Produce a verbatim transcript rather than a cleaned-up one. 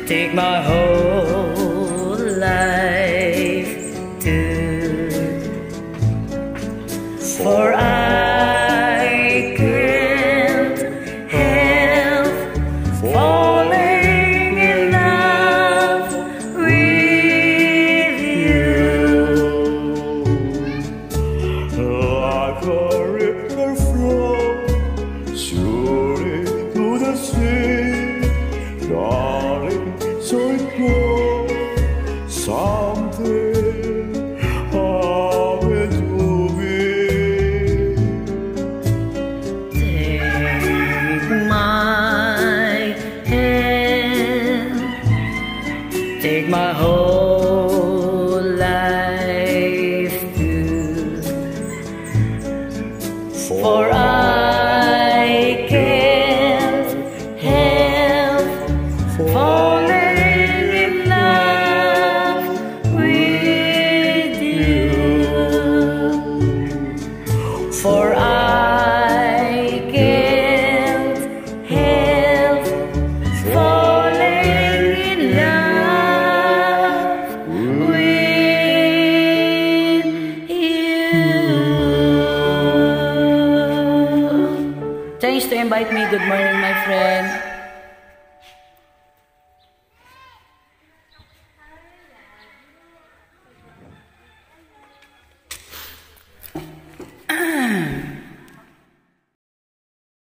take my whole life too, for I can't help falling in love with you. Like a river flows surely to the sea, darling, so it goes. Someday I will do it. Take my hand, take my whole life too, for I can't help falling in love with you, for I can't help falling in love with you. Thanks to invite me. Good morning, my friend.